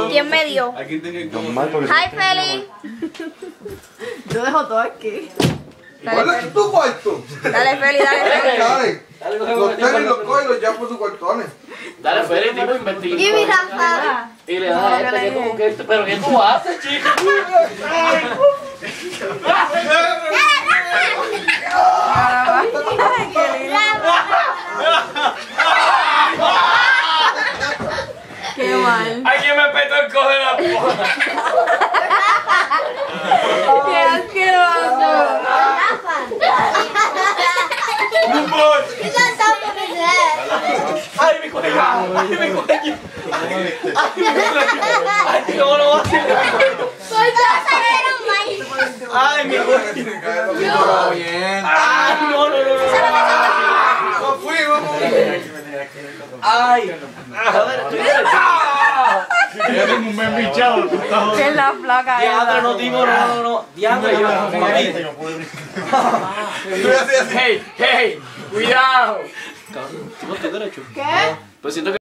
¿Quién me dio? ¿A quién tenía que Hi, Feli. Yo dejo todo aquí. ¿Cuál es tu cuarto? Dale, Feli, dale, Feli. Dale. Dale, Los tenis los coge y los lleva por tus cuartones. Dale, Feli, tipo, investiga. Y mi Rafa. Y le das a este que tú, pero ¿qué tú haces, chica? Ay, qué lindo. Qué mal. Alguien me petó el coge la porra. Qué asqueroso. ¡Ay, mi cuello! ¡Ay, mi cuello! ¡Ay, ¿cómo lo vas a hacer? ¡Ay, mi cuello! Todo bien. ¡Ay, no! No fui, vamos. ¡Ay! Ya tengo un mes bichado. Que es la flaca Diablo, esa. no, tipo, no. Diablo, yo. ¡Hey! ¡Cuidado! Cabrón, ¿tú no estás derecho? ¿Qué? Pues siento que